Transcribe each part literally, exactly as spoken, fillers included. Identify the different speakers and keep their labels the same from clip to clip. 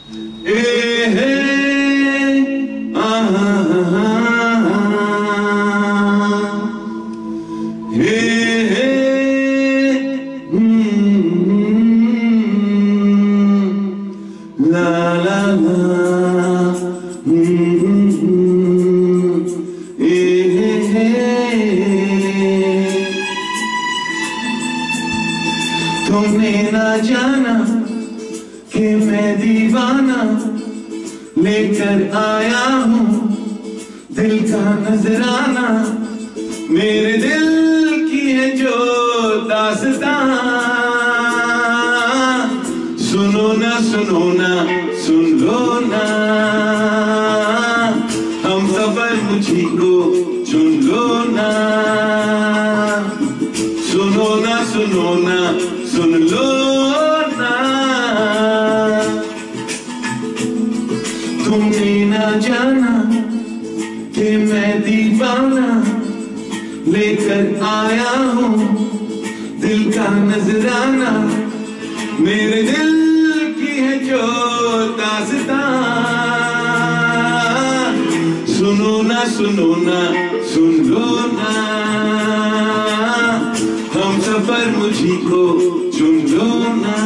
Speaker 1: ए हे आहा हे हे ला ला ला तुमने ना जाना कि मैं दीवाना लेकर आया हूँ दिल का नजराना मेरे दिल की है जो दास्तां सुनो ना सुनो ना सुन लो ना हम सफर मुझी को चुन लो ना सुनो ना सुनो ना सुन लो ना तुमने ना जाना कि मैं दीवाना लेकर आया हूँ दिल का नजराना मेरे दिल की है जो दास्तां सुनो ना सुनो ना सुन लो ना हम सफर मुझी को चुन लो ना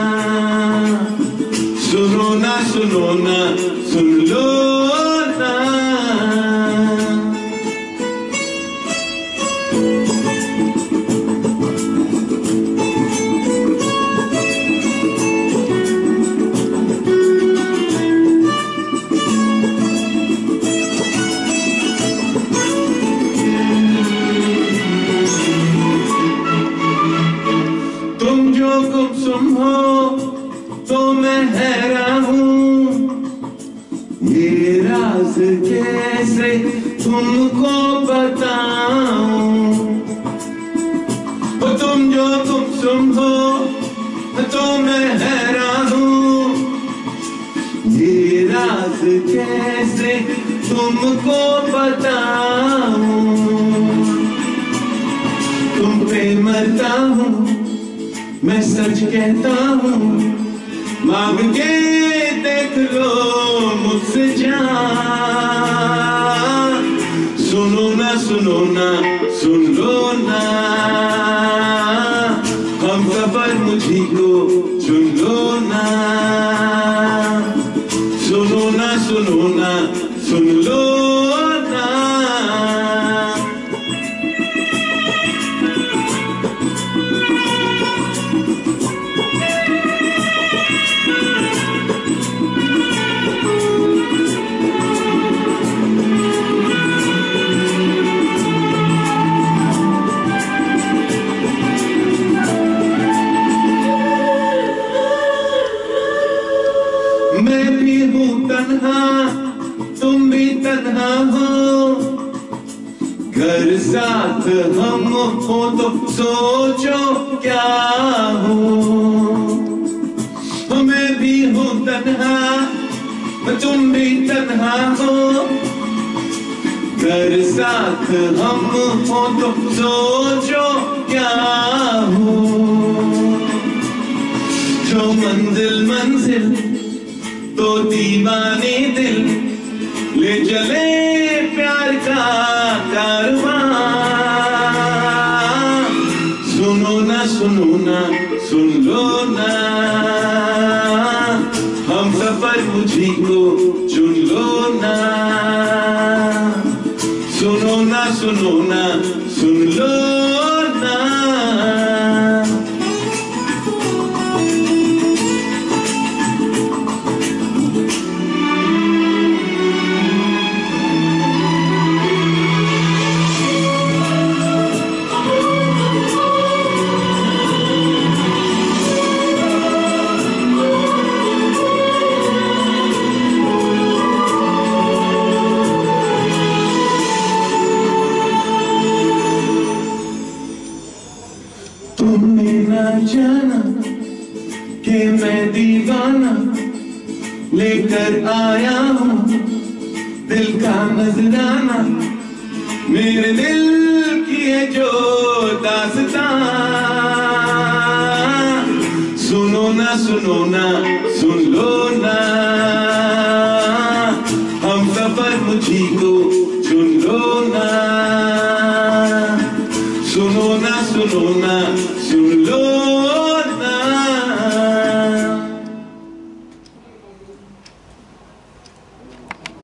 Speaker 1: सुनो ना सुनो ना सुन लो ना गुमसुम हो तो मैं हैरान हूँ ये राज कैसे तुमको बताऊं तुम जो गुमसुम हो तो मैं हैरान हूँ ये राज कैसे तुमको बताऊं तुम पे मरता हूँ मैं सच कहता हूँ मांग के देख लो मुझसे जान सुनो ना सुनो ना सुन लो ना हम सफर मुझी को चुन लो ना सुनो ना सुनो ना सुन लो ना मैं भी हूँ तन्हा तुम भी तन्हा हो घर साथ हम हो तो सोचो क्या हो मैं भी हूँ तन्हा तुम भी तन्हा हो घर साथ हम हो तो सोचो क्या हो जो मंजिल मंजिल तो दीवाने दिल ले चले प्यार का कारवां सुनो ना सुनो ना सुन लो ना हम सफर मुझी को चुन लो ना सुनो ना सुनो ना सुन लो ना तुमने ना जाना कि मैं दीवाना लेकर आया हूँ दिल का नजराना मेरे दिल की है जो दास्तां सुनो ना सुनो ना सुन लो ना सफर मुझी को चुन लो ना, सुनो ना सुनो ना सुन लो